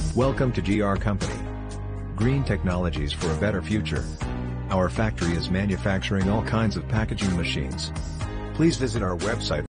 Welcome to GR Company. Green technologies for a better future. Our factory is manufacturing all kinds of packaging machines. Please visit our website